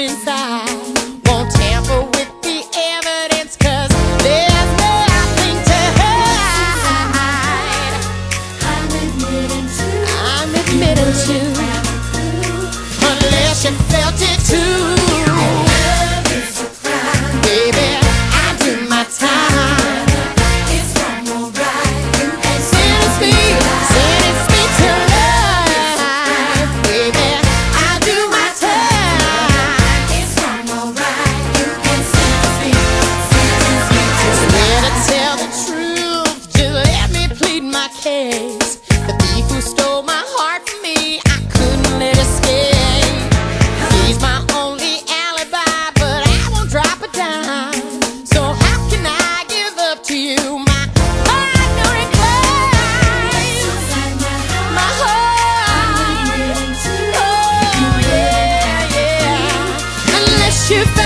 inside. Won't tamper with the evidence, 'cause there's nothing to hide. I'm admitting to, unless you felt it too. Baby, I do my time. It's wrong or right, you can sentence me to life. Baby, I do my time. It's wrong or right, you can sentence me to life. Swear to tell the truth, just let me plead my case. The thief who stole my heart from me, I couldn't let escape. He's my only alibi, but I won't drop a dime. So how can I give up to you? My heart no reclines. My heart, oh yeah, yeah. Unless you